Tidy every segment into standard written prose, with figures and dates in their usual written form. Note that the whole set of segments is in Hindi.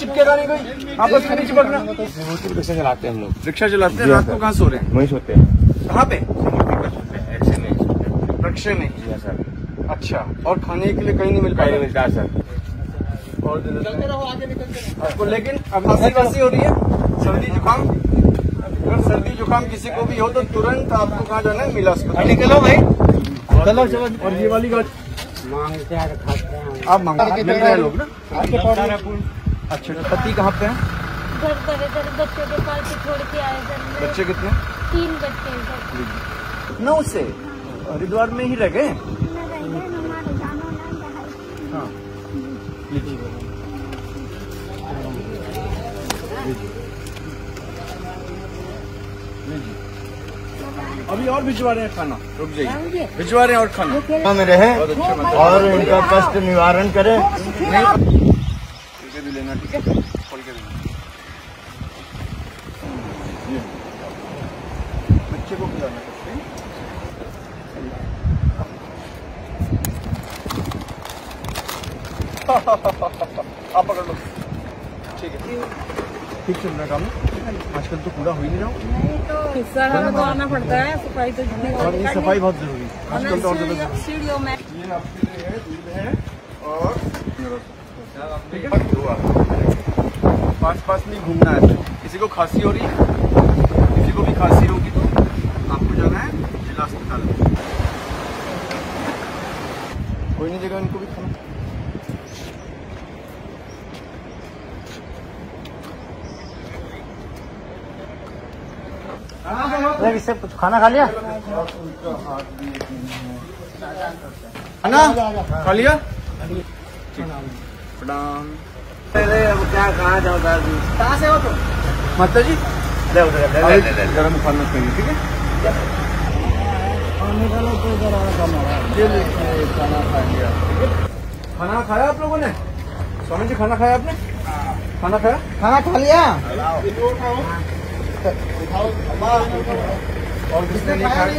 चिपकेगा नहीं कोई, आप उसके नीचे पकड़ना। रिक्शा चलाते हैं हम लोग, रिक्शा चलाते हैं, रात को कहाँ सो रहे हैं? वहीं सोते हैं। कहाँ पे? रिक्शे में सर। अच्छा, और खाने के लिए कहीं नहीं मिलता सर। और आपको लेकिन अब खांसी हो रही है, सर्दी जुकाम, अगर सर्दी जुकाम किसी को भी हो तो तुरंत आपको कहाँ जाना है? मिला अस्पताल। चलो भाई चलो। और ये वाली गाड़ी आप मांगते मिल रहे हैं लोग ना? अच्छा, पति कहाँ पे है? घर पर इधर बच्चों के पास छोड़ के आए सर। बच्चे कितने? 3 बच्चे सर। 9 से हरिद्वार में ही रह गए। हाँ अभी और भिजवा रहे हैं खाना, रुक जाइए, भिजवा रहे हैं और खाना में रहे अच्छा और इनका कष्ट निवारण करें। भी लेना, ठीक है, खोल के देना। बच्चे को खिलाना सकते हैं। आप पकड़ लो, ठीक है, ठीक चल रहा है काम। आजकल तो पूरा हो ही नहीं रहा हूँ, हिस्सा हमें तो आना पड़ता है, सफाई तो जितनी और ये सफाई बहुत जरूरी है आजकल तो। और सीढ़ियों में ये आपके लिए है, दूध है और ठीक है। पास नहीं घूमना है। किसी को खांसी हो रही है, किसी को भी खांसी होगी तो आपको जाना है जिला अस्पताल में। कोई नहीं देगा इनको भी खाना। इससे कुछ खाना खा लिया? खाना खा लिया? प्रणाम। अब क्या कहाँ जाओ? कहाँ से हो तुम? माता जी गरम खाना चाहिए, ठीक है? ये देखिए खाना खा लिया, ठीक है? खाना खाया आप लोगों ने? स्वामी जी खाना खाया आपने? खाना खाया? खाना खा लिया? और किसने नहीं खाया?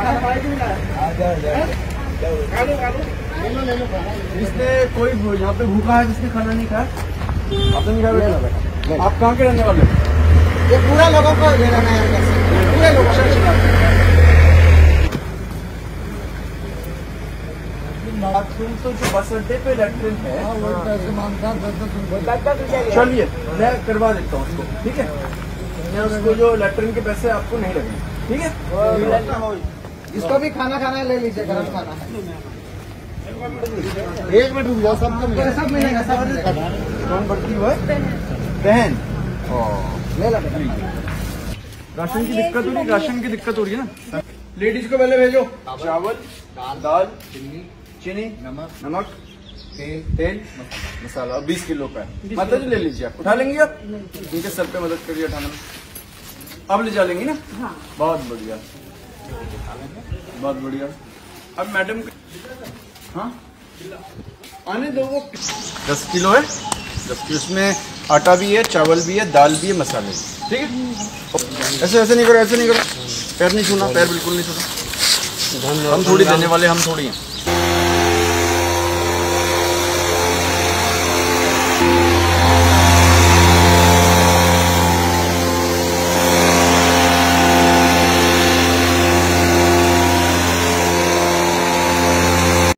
जिसने कोई यहाँ पे भूखा है, जिसने खाना नहीं खाया? आपने नहीं खाया? आप कहाँ के रहने वाले? ये पूरा लोगों को ले लेना है, पूरे लोग। बाथरूम तो जो बस अड्डे पे लैट्रिन है, चलिए मैं करवा देता हूँ उसको, ठीक है? मैं उसको जो लैट्रिन के पैसे आपको नहीं लगेंगे, ठीक है? जिसको भी खाना खाना है ले लीजिए, गरम खाना है। एक मिनट रुक जाओ, सब मिलेगा, सब मिलेगा। कौन बढ़ती हुआ बहन? ले लो। राशन की दिक्कत हो रही है, राशन की दिक्कत हो रही है ना। लेडीज को पहले भेजो चावल, दाल, चीनी, नमक, तेल, मसाला, 20 किलो का है। माता जी ले लीजिए, आप उठा लेंगी, आप इनके सर पे मदद करिए उठाने में। अब ले जा लेंगी ना? हाँ। बहुत बढ़िया, बहुत बढ़िया। अब मैडम हाँ आने दो। वो 10 किलो है, 10 किलो, उसमें आटा भी है, चावल भी है, दाल भी है, मसाले भी, ठीक है? ऐसे नहीं करो, ऐसे नहीं करो, पैर नहीं छूना, पैर बिल्कुल नहीं छूना। हम थोड़ी देने वाले, हम थोड़ी हैं।